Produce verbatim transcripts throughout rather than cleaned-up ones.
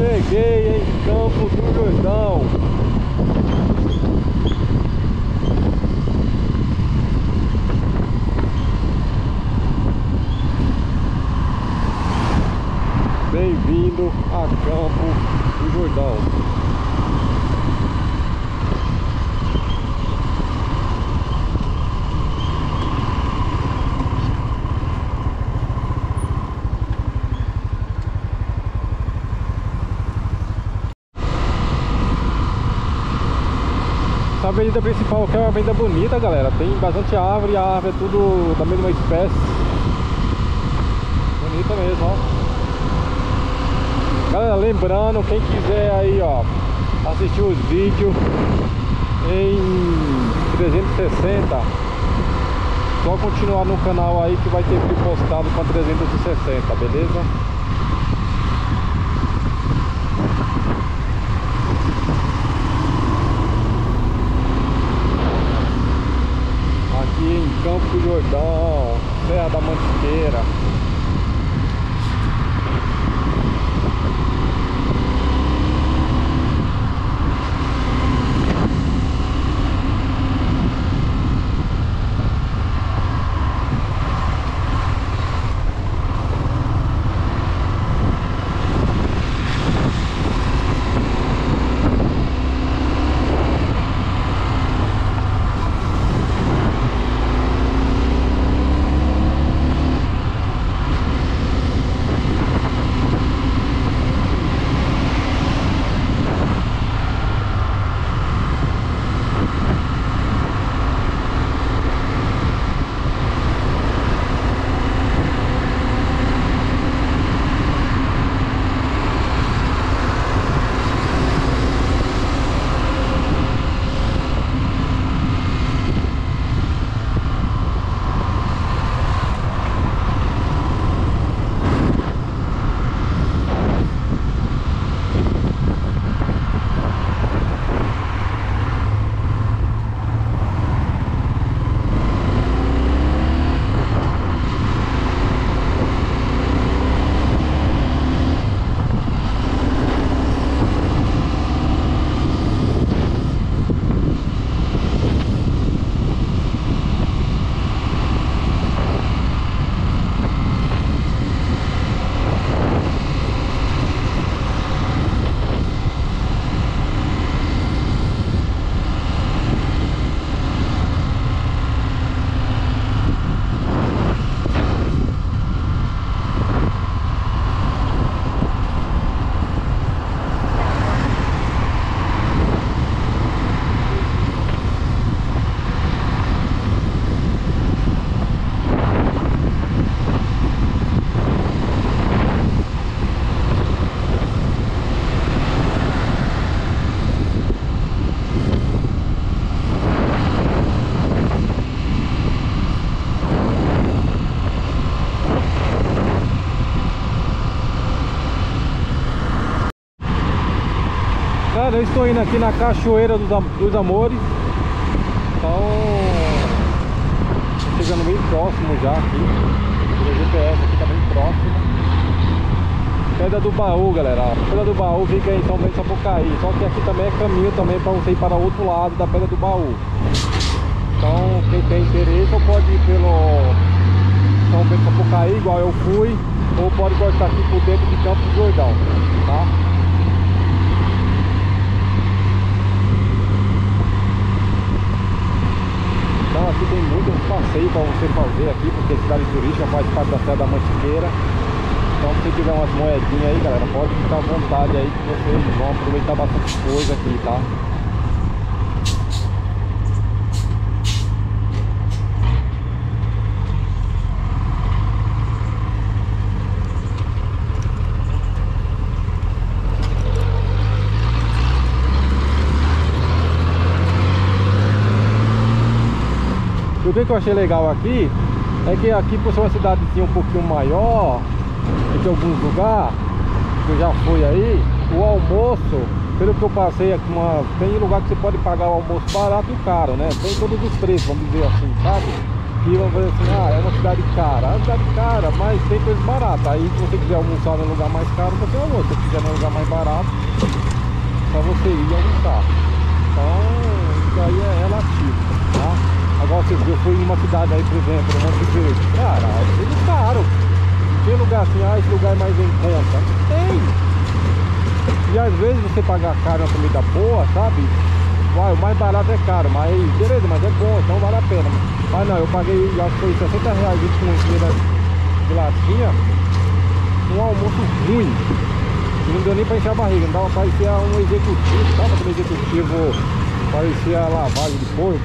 Cheguei em Campos do Jordão. Bem-vindo a Campos do Jordão. A avenida principal aqui é uma avenida bonita, galera. Tem bastante árvore, a árvore é tudo da mesma espécie. Bonita mesmo, ó. Galera, lembrando, quem quiser aí, ó, assistir os vídeos em trezentos e sessenta, só continuar no canal aí que vai ter vídeo postado com trezentos e sessenta, beleza? Aqui em Campos do Jordão, Serra da Mantiqueira. Cara, eu estou indo aqui na Cachoeira dos, Am dos Amores. Então, chegando bem próximo já aqui. O G P S aqui tá bem próximo. Pedra do Baú, galera. A Pedra do Baú fica em São Bento do Sapucaí. Só que aqui também é caminho também para você ir para o outro lado da Pedra do Baú. Então, quem tem interesse ou pode ir pelo São Bento do Sapucaí, igual eu fui, ou pode cortar aqui por dentro de Campos do Jordão, tá? Então aqui tem muitos passeios para você fazer aqui, porque a cidade turística faz parte da Serra da Mantiqueira. Então se tiver umas moedinhas aí, galera, pode ficar à vontade aí que vocês vão aproveitar bastante coisa aqui, tá? O que, que eu achei legal aqui é que aqui, por ser uma cidadezinha um pouquinho maior do que alguns lugares que eu já fui aí, o almoço, pelo que eu passei aqui, uma, tem lugar que você pode pagar o almoço barato e caro, né? Tem todos os preços, vamos dizer assim, sabe? aqui, vamos fazer assim, ah, é uma cidade cara. É uma cidade cara, mas tem coisas baratas. Aí se você quiser almoçar num lugar mais caro, você almoça. Se você quiser num lugar mais barato, só você ir almoçar. Então, isso aí é relativo, tá? Agora você viu, eu fui em uma cidade aí, por exemplo, no Monte Verde. Cara, é tudo caro. Tem lugar assim, ah, esse lugar é mais em conta. Tem! E às vezes você pagar caro na comida boa, sabe? Uai, o mais barato é caro, mas beleza, mas é bom, então vale a pena. Mas não, eu paguei, acho que foi sessenta reais de comida de latinha. Um almoço ruim. Não deu nem pra encher a barriga, não dava, parecia um executivo, dava um executivo, parecia lavagem de porco.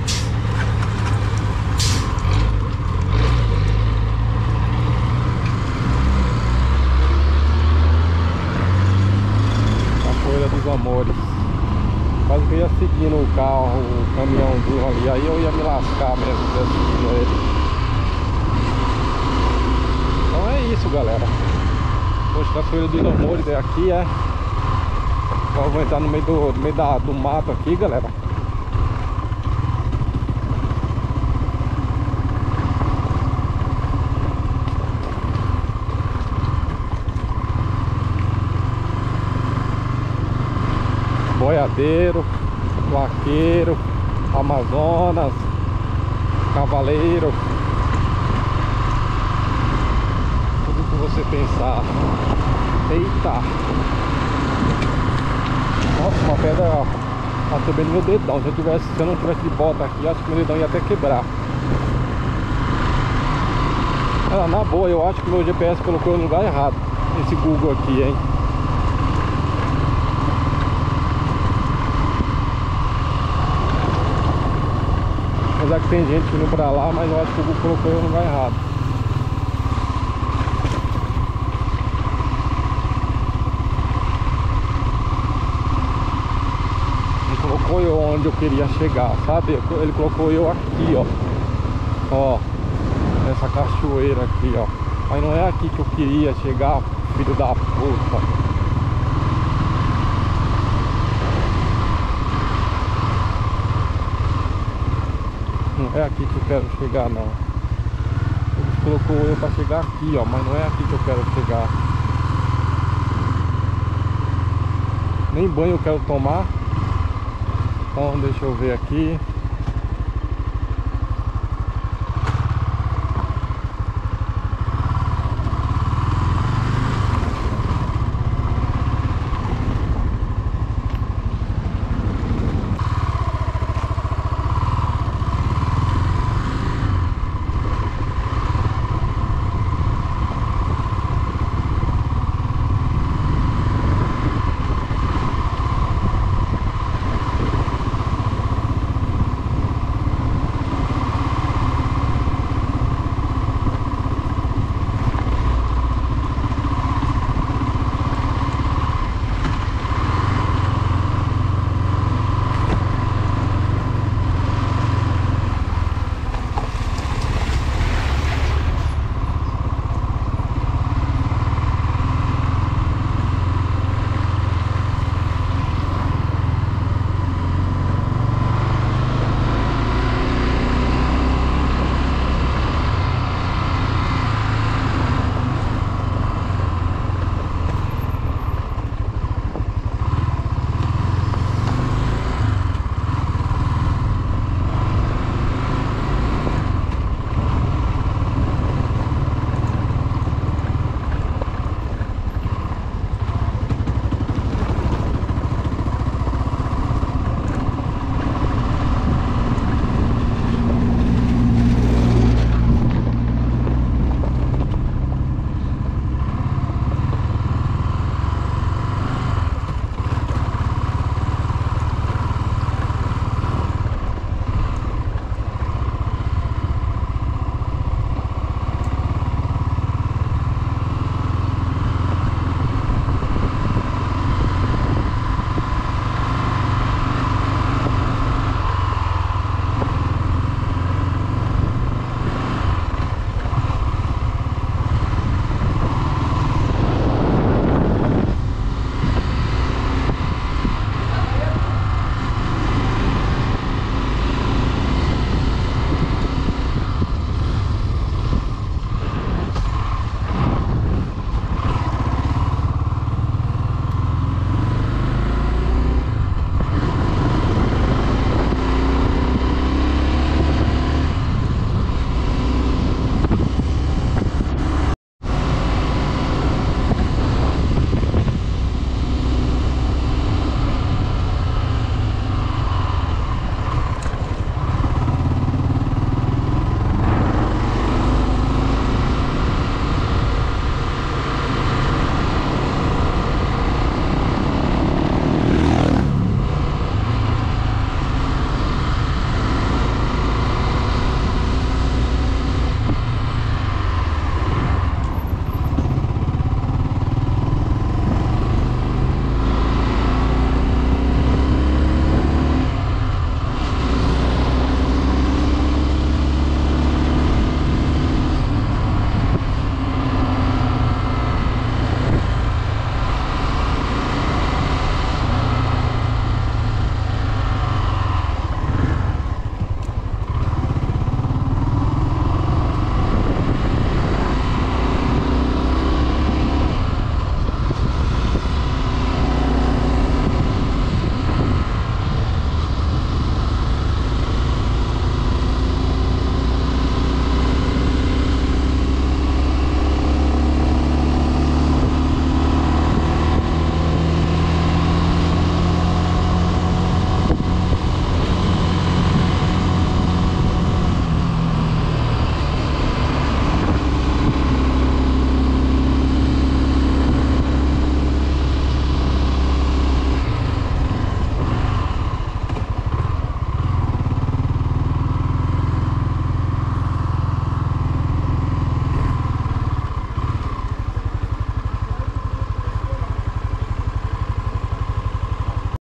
Cachoeira dos Amores. Quase que eu ia seguindo o carro, o caminhãozinho ali, aí eu ia me lascar mesmo, se eu seguindo ele. Então é isso, galera. Poxa, Cachoeira dos Amores é aqui, é. Eu vou entrar no meio do, no meio da, do mato aqui, galera. Boiadeiro, Vaqueiro, Amazonas, Cavaleiro, tudo que você pensar. Eita! Nossa, uma pedra bateu bem no meu dedão. Se eu, tivesse, se eu não tivesse de bota aqui, acho que meu dedão ia até quebrar. Ah, na boa, eu acho que meu G P S colocou no lugar errado. Esse Google aqui, hein? Apesar que tem gente indo pra lá, mas eu acho que o Google colocou no lugar errado. Ele colocou eu onde eu queria chegar, sabe? Ele colocou eu aqui, ó. Ó, nessa cachoeira aqui, ó. Mas não é aqui que eu queria chegar, filho da puta. Não é aqui que eu quero chegar, não. Ele colocou eu pra chegar aqui, ó, mas não é aqui que eu quero chegar. Nem banho eu quero tomar. Então deixa eu ver aqui.